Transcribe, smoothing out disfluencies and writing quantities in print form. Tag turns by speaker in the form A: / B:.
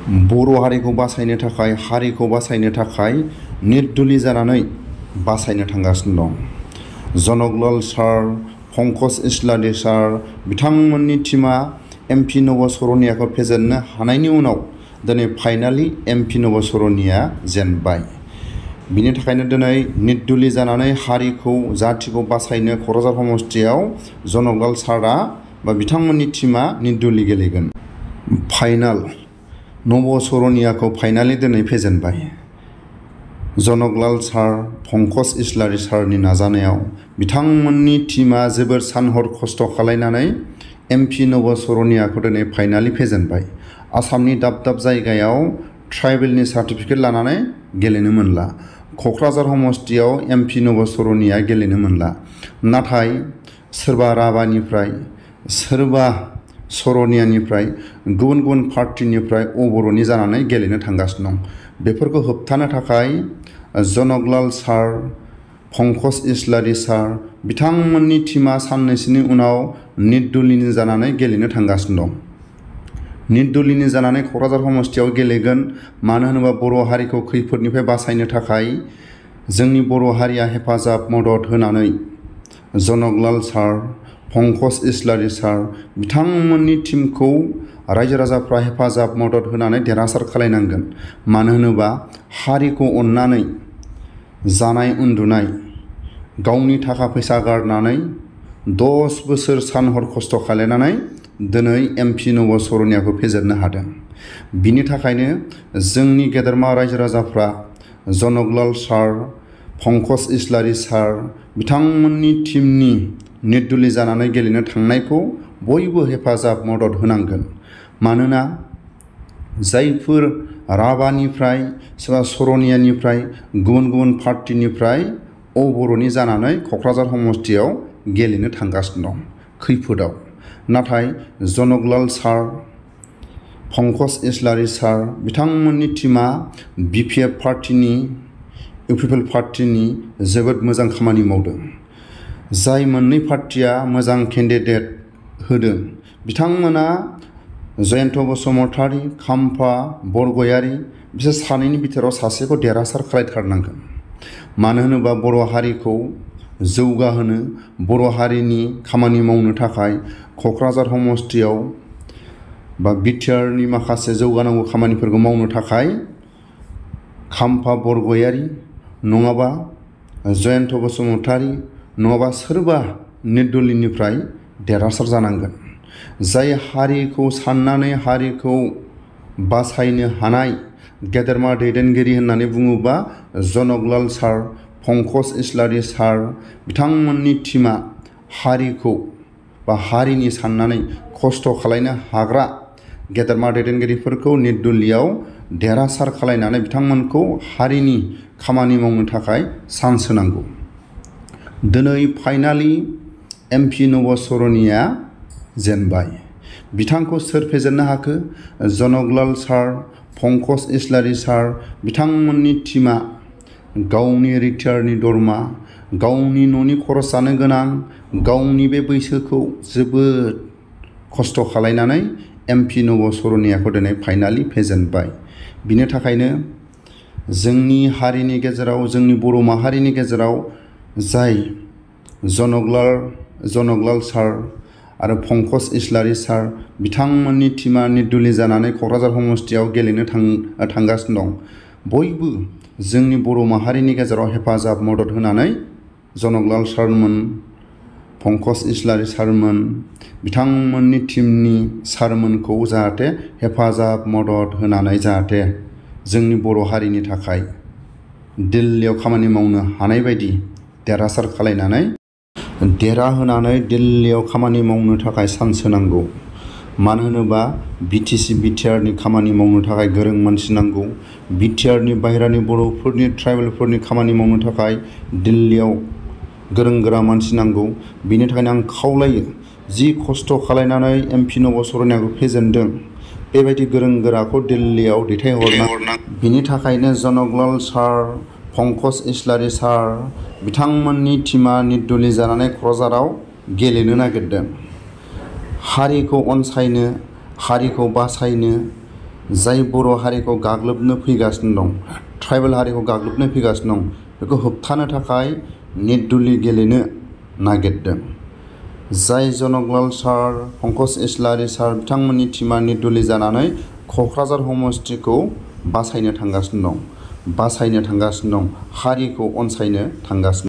A: बर' हारिखौ बासायनो थाखाय हारिखौ बासायनो थाखाय निर्दली जानानै बासायनो थांगासिनो दं। जनकलाल सार, पंकज इस्लारि सार बिथांमोननि टीमा MP नवा सरनियाखौ फेजेननो हानायनि उनाव दिनै फाइनाली MP नवा सरनिया जेनबाय। बिनि थाखायनो दिनै निर्दली जानानै हारिखौ जातिखौ बासायनो क'क्राझार समस्तियाव जनकलाल सारआ बा बिथांमोननि टीमा निर्दली गेलेगोन। फाइनाल नव सरनियाखौ फाइनाली दिनै फेजेनबाय। जनकलाल सार, पंकज इस्लारि सारनि नाजानायाव बिथांमोननि टीमा जोबोर सान हर खस्थ' खालायनानै MP नव सरनियाखौ दिनै फाइनाली फेजेनबाय। आसामनि दाब दाब जायगायाव ट्राइबेलनि सार्टिफिकेट लानानै गेलेनो मोनला। क'क्राझार समस्तियाव MP नव सरनिया गेलेनो मोनला। नाथाय सोरबा राभानिफ्राय, सोरबा सरनियानिफ्राय, गुबुन गुबुन पार्टिनिफ्राय अबर'नि जानानै गेलेनो थांगासिनो दं। बेफोरखौ होबथानो थाखाय जनकलाल सार, पंकज इस्लारि सार बिथांमोननि टीमा साननैसोनि उनाव निर्दलीनि जानानै गेलेनो थांगासिनो दं। निर्दलीनि जानानै क'क्राझार समस्तियाव गेलेगोन। मानो होनोबा बर' हारिखौ खैफोदनिफ्राय बासायनो थाखाय जोंनि बर' हारिया हेफाजाब मदद होनानै जनकलाल सार, पंकज इस्लारि सार बिथांमोननि टीमखौ रायजो राजाफ्रा हेफाजाब मदद होनानै देरहासार खालायनांगोन। मानो होनोबा हारिखौ अननानै जानाय उन्दुनाय गावनि थाखा फैसा गारनानै 10 बोसोर सान हर खस्थ' खालायनानै दिनै MP नव सरनियाखौ फेजेननो हादों। बिनि थाखायनो जोंनि गेदेरमा रायजो राजाफ्रा जनकलाल सार, पंकज इस्लारि सार बिथांमोननि टीमनि निर्दली जानानै गेलेनो थांनायखौ बयबो हेफाजाब मदद होनांगोन। मानोना जायफोर राभानिफ्राय, सोरबा सरनियानिफ्राय, गुबुन गुबुन पार्टिनिफ्राय अबर'नि जानानै क'क्राझार समस्तियाव गेलेनो थांगासिनो दं खैफोदाव। नाथाय जनकलाल सार, पंकज इस्लारि सार बिथांमोननि टीमा BPF पार्टिनि, UPPL पार्टिनि जोबोद मोजां खामानि मावदों। जाय मोननै पार्टिया मोजां केन्डिडेट होदों बिथांमोना जयन्त बसुमतारी, खाम्फा बरगयारी बिसोर सानैनि बिथोराव सासेखौ देरहासार खालायथारनांगोन। मानो होनोबा बर' हारिखौ जौगाहोनो, बर' हारिनि खामानि मावनो थाखाय क'क्राझार समस्तियाव बा बिटिआरनि माखासे जौगानांगौ खामानिफोरखौ मावनो थाखाय खाम्फा बरगयारी नङाबा जयन्त बसुमतारी नङाबा सोरबा निर्दलीनिफ्राय देरहासार जानांगोन। जाय हारिखौ साननानै हारिखौ बासायनो हानाय गेदेरमा दैदेनगिरि होननानै बुङोबा जनकलाल सार, पंकज इस्लारि सार बिथांमोननि टीमा हारिखौ बा हारिनि साननानै खस्थ' खालायनो हाग्रा गेदेरमा दैदेनगिरिफोरखौ निर्दलीयाव देरहासार खालायनानै बिथांमोनखौ हारिनि खामानि मावनो थाखाय चान्स होनांगौ। दिनै फाइनाली MP नव सरनिया जेनबाय। बिथांखौ सोर फेजेननो हाखो? जनकलाल सार, पंकज इस्लारि सार बिथांमोननि टीमा गावनि रिटायारनि दरमा, गावनि न'नि खरस जानो गोनां, गावनि बे बैसोखौ जोबोद खस्थ' खालायनानै MP नव सरनियाखौ दिनै फाइनाली फेजेनबाय। बिनि थाखायनो जोंनि हारिनि गेजेराव, जोंनि बर' माहारिनि गेजेराव जाय जनकलाल सार आरो पंकज इस्लारि सार बिथांमोननि टीमा निर्दली जानानै क'क्राझार समस्तियाव गेलेनो थांगासिनो दं। बयबो जोंनि बर' माहारिनि गेजेराव हेफाजाब मदद होनानै जनकलाल सारमोन, पंकज इस्लारि सारमोन बिथांमोननि टीमनि सारमोनखौ जाहाथे हेफाजाब मदद होनानै जाहाथे जोंनि बर' हारिनि थाखाय दिल्लीयाव खामानि मावनो हानाय बायदि देरहासार खालायनानै देरहाहोनानै दिल्लीयाव खामानि मावनो थाखाय चान्स होनांगौ। मानो होनोबा BTC बिटिआरनि खामानि मावनो थाखाय गोरों मानसि नांगौ। बिटिआरनि बाहेरानि बर'फोरनि, ट्राइबेलफोरनि खामानि मावनो थाखाय दिल्लीयाव गोरों गोरा मानसि नांगौ। बिनि थाखायनो आं खावलायो जि खस्थ' खालायनानै MP नव सरनियाखौ फेजेनदों बेबायदि गोरों गोराखौ दिल्लीयाव दैथायहरनांगौ। बिनि थाखायनो जनकलाल सार, पंकज इस्लारि सार बिथांमोननि टीमा निर्दली जानानै क'क्राझाराव गेलेनो नागिरदों। हारिखौ अनसायनो, हारिखौ बासायनो जाय बर' हारिखौ गाग्लोबनो फैगासिनो दं, ट्राइबेल हारिखौ गाग्लोबनो फैगासिनो दं, बेखौ होबथानो थाखाय निर्दलीय गेलेनो नागिरदों। जाय जनकलाल सार, पंकज इस्लारि सार बिथांमोननि टिमा निर्दलीय जानानै क'क्राझार समस्तिखौ बासायनो थांगासिनो दं, हारिखौ अनसायनो थांगासिनो